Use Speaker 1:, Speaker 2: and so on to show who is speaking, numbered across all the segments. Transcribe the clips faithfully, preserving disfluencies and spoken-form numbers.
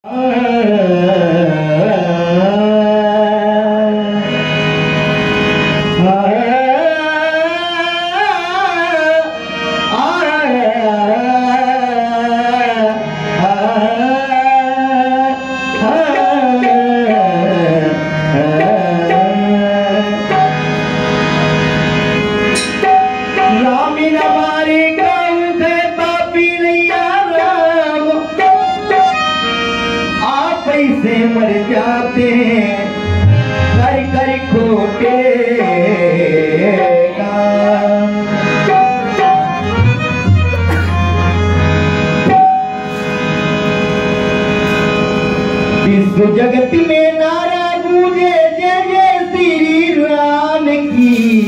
Speaker 1: मर जाते हैं कर कर खोटे काम। विश्व जगत में नारा गूंजे जय जय श्री राम की।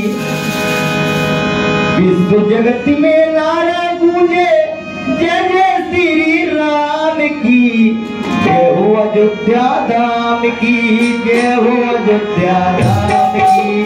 Speaker 1: विश्व जगत में नारा गूंजे जय जय श्री राम की। जय हो अयोध्या धाम की, जय हो अयोध्या धाम की।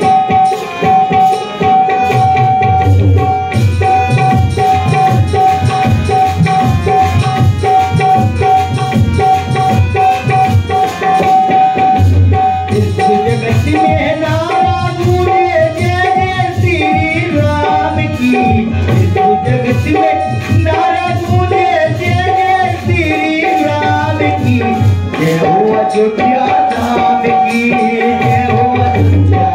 Speaker 1: इस जगत में नारा गूंजे जय जय श्री राम की। इस जगत में नारा गूंजे जय जय श्री राम की। जय हो अयोध्या धाम की, जय हो अयोध्या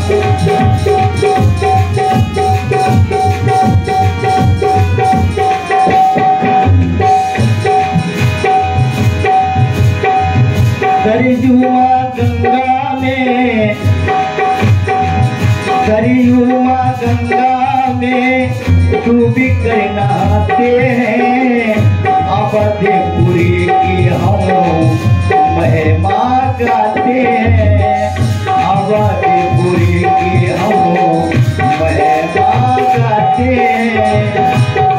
Speaker 1: सरयू मां गंगा में, सरयू मां गंगा में डूबी कर नहाते हैं। अवधपुरी की हम महिमा गाते हैं। अवधपुरी की हम महिमा गाते हैं।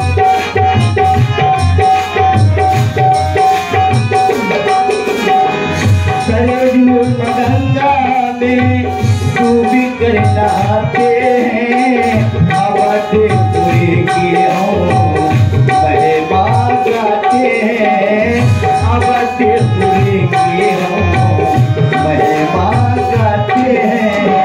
Speaker 1: सरयू गंगा में डूबी कर नहाते हैं। अवधपुरी की हम महिमा गाते हैं। अवधपुरी की हम महिमा गाते हैं।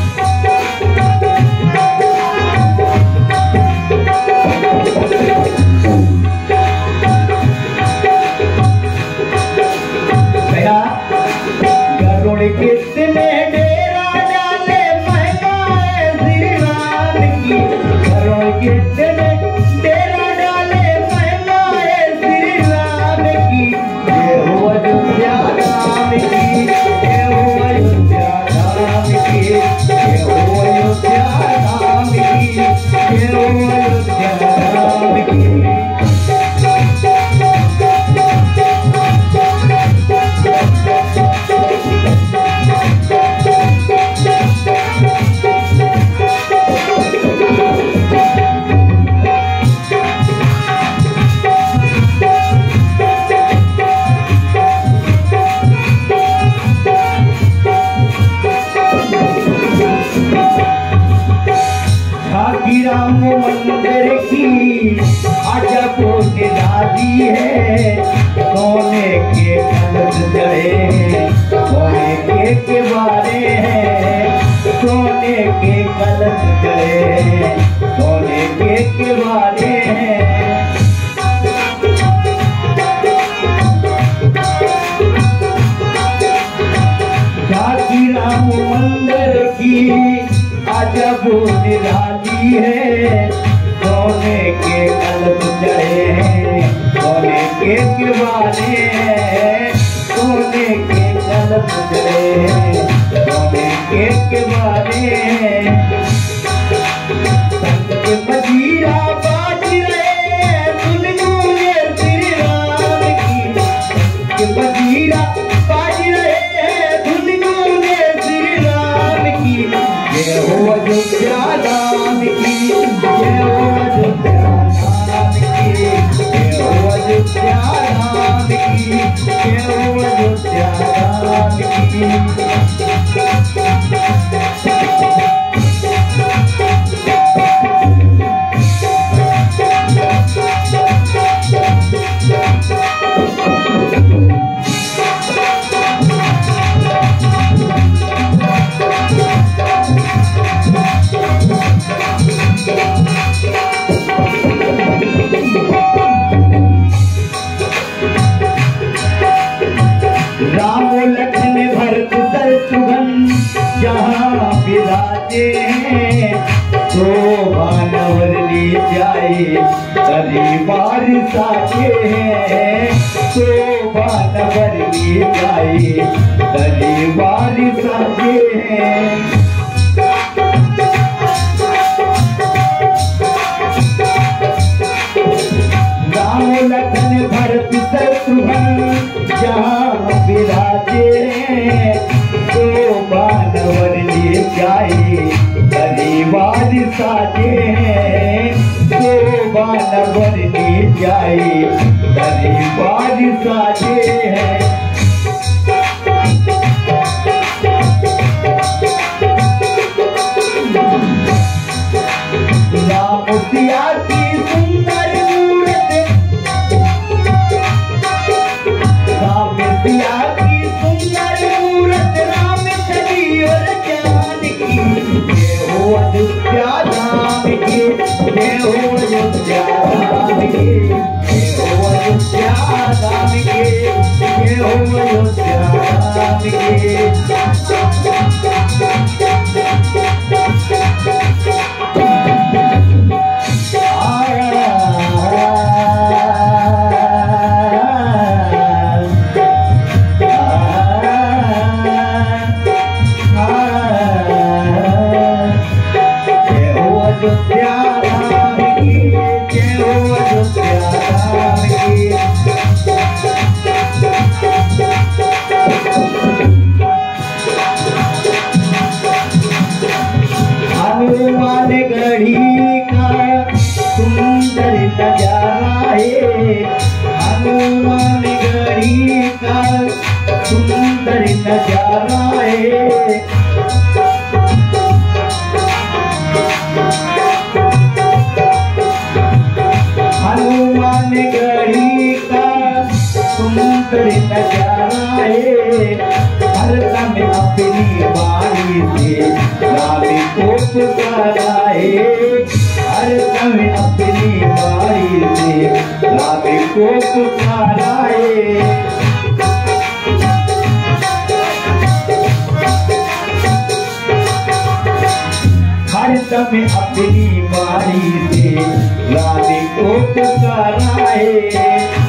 Speaker 1: गरुड़ कितने डेरा डाले महिमा है श्री राम की। गरुड़ कितने डेरा डाले महिमा है श्री राम की। जय हो अयोध्या धाम की, जय हो अयोध्या धाम की। जय हो अयोध्या धाम की, जय हो अयोध्या धाम की। राम मंदिर की अजब निराली है। सोने के कलश जड़े सोने के किवारे हैं। सोने के कलश जड़े सोने के किवारे हैं। झांकी राम मंदिर की अजब निराली है। सोने के कलश जड़े हैं सोने के किवारे हैं। सोने के कलश जड़े हैं सोने के किवारे हैं। संत के मजीरा बाज रहे हैं धुन गूंजे श्री राम की। संत के मजीरा बाज रहे हैं धुन गूंजे श्री राम की। जय हो अयोध्या धाम की, जय हो अयोध्या धाम की। जय हो अयोध्या धाम की, जय हो अयोध्या धाम की। साजे हैं शोभा नवर ले जाए दरबार साजे हैं शोभा नवर ले जाए दरबार साजे हैं। राम लखन भरत शत्रुघ्न जहाँ विराजे हैं शोभा नवर ले जाए दरबार साजे हैं शोभा नवर ले जाए दरबार साजे हैं। राम सिया की सुंदर मूरत राम सिया की सुंदर मूरत राम छवि और ज्ञान की जय हो अयोध्या धाम की जय हो अयोध्या धाम की जय हो अयोध्या धाम की जय हो अयोध्या धाम की। हनुमान गढ़ी का सुंदर नजारा है हनुमान गढ़ी का सुंदर नजारा है। हनुमान गढ़ी का सुंदर नजारा है हर समय अपनी बाणी से राम को पुकाराए हर समय अपनी बाणी से राम को पुकाराए। हर समय अपनी बाणी से राम को पुकाराए।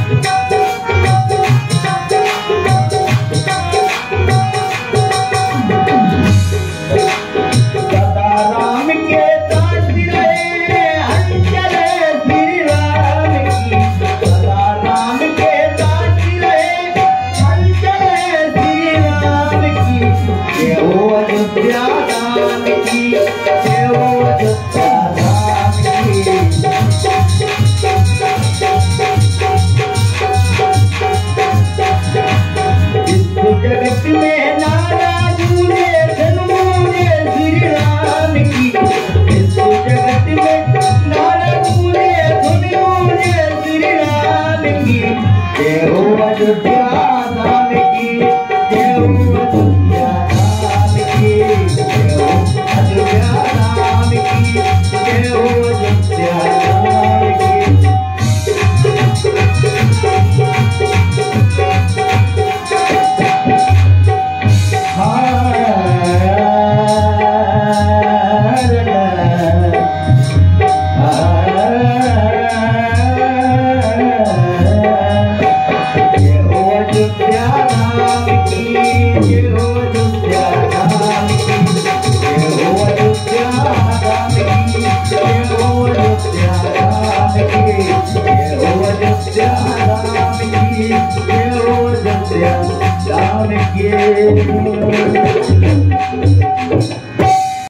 Speaker 1: जगत में नारा गूंजे धन्य श्री राम की विश्व जगत में नारा गूंजे धन्य श्री राम की जय हो अयोध्या धाम की जय हो अयोध्या धाम की जय हो अयोध्या धाम की जय हो अयोध्या धाम की। Down again.